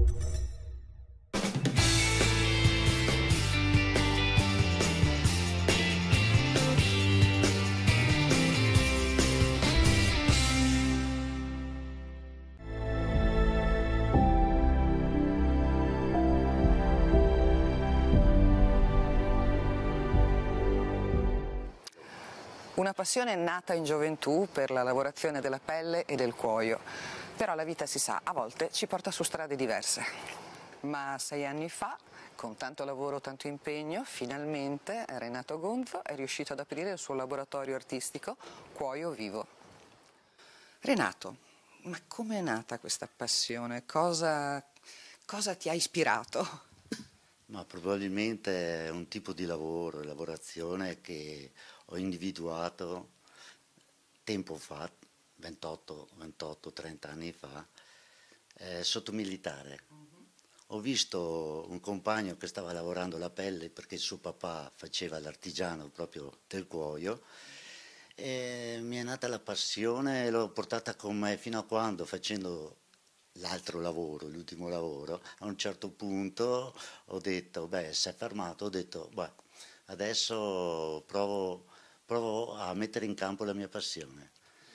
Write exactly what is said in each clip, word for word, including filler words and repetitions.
Una passione nata in gioventù per la lavorazione della pelle e del cuoio, però la vita, si sa, a volte ci porta su strade diverse. Ma sei anni fa, con tanto lavoro, tanto impegno, finalmente Renato Gonzo è riuscito ad aprire il suo laboratorio artistico Cuoio Vivo. Renato, ma com'è nata questa passione? Cosa, cosa ti ha ispirato? Ma probabilmente è un tipo di lavoro, lavorazione che ho individuato tempo fa, ventotto, ventotto, trenta anni fa, eh, sotto militare. Uh-huh. Ho visto un compagno che stava lavorando la pelle perché il suo papà faceva l'artigiano proprio del cuoio e mi è nata la passione e l'ho portata con me fino a quando, facendo l'altro lavoro, l'ultimo lavoro, a un certo punto ho detto, beh, si è fermato, ho detto, beh, adesso provo, provo a mettere in campo la mia passione.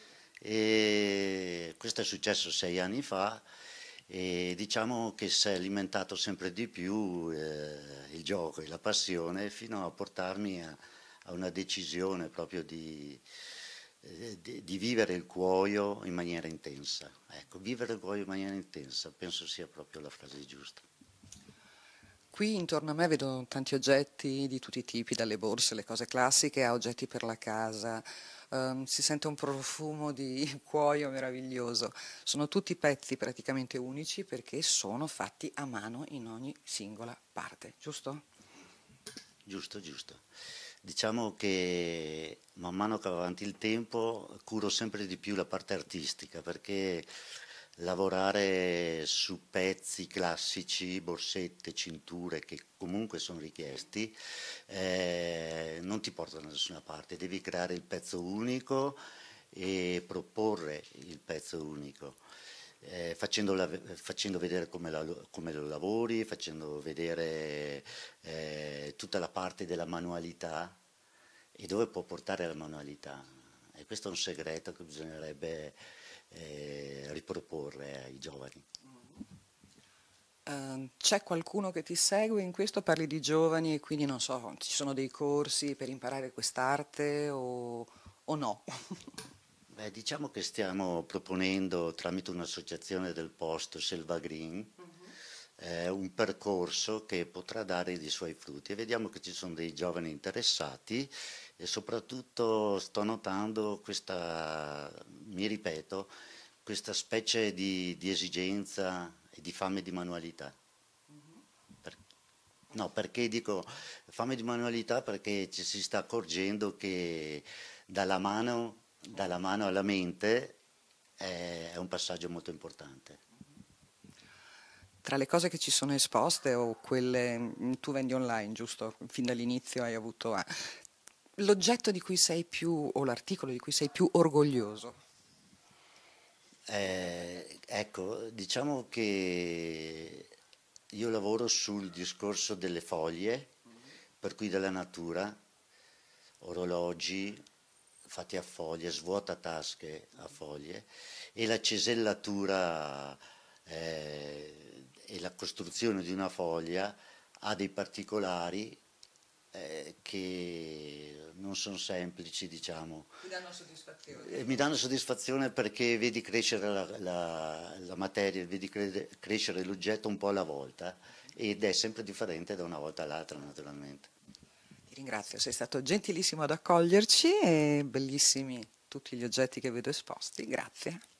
E questo è successo sei anni fa e diciamo che si è alimentato sempre di più eh, il gioco e la passione fino a portarmi a, a una decisione proprio di... Di, di vivere il cuoio in maniera intensa. Ecco, vivere il cuoio in maniera intensa penso sia proprio la frase giusta. Qui intorno a me vedo tanti oggetti di tutti i tipi, dalle borse, le cose classiche, a oggetti per la casa. Um, si sente un profumo di cuoio meraviglioso. Sono tutti pezzi praticamente unici perché sono fatti a mano in ogni singola parte, giusto? Giusto, giusto. Diciamo che man mano che va avanti il tempo curo sempre di più la parte artistica perché lavorare su pezzi classici, borsette, cinture che comunque sono richiesti eh, non ti portano da nessuna parte, devi creare il pezzo unico e proporre il pezzo unico. Eh, facendo, la, facendo vedere come, la, come lo lavori, facendo vedere eh, tutta la parte della manualità e dove può portare la manualità. E questo è un segreto che bisognerebbe eh, riproporre ai giovani. Uh, c'è qualcuno che ti segue in questo? Parli di giovani e quindi non so, ci sono dei corsi per imparare quest'arte o, o no? Beh, diciamo che stiamo proponendo tramite un'associazione del posto, Selva Green, uh-huh. eh, un percorso che potrà dare i suoi frutti e vediamo che ci sono dei giovani interessati e soprattutto sto notando questa, mi ripeto, questa specie di, di esigenza e di fame di manualità. Uh-huh. Per, no, perché dico fame di manualità? Perché ci si sta accorgendo che dalla mano dalla mano alla mente è un passaggio molto importante. Tra le cose che ci sono esposte o quelle tu vendi online, giusto? Fin dall'inizio hai avuto ah, l'oggetto di cui sei più o l'articolo di cui sei più orgoglioso? Eh, ecco, diciamo che io lavoro sul discorso delle foglie, per cui della natura, orologi fatti a foglie, svuotatasche a foglie e la cesellatura eh, e la costruzione di una foglia ha dei particolari eh, che non sono semplici, diciamo. Mi danno soddisfazione. Eh, mi danno soddisfazione perché vedi crescere la, la, la materia, vedi cre- crescere l'oggetto un po' alla volta ed è sempre differente da una volta all'altra, naturalmente. Ti ringrazio, sei stato gentilissimo ad accoglierci e bellissimi tutti gli oggetti che vedo esposti, grazie.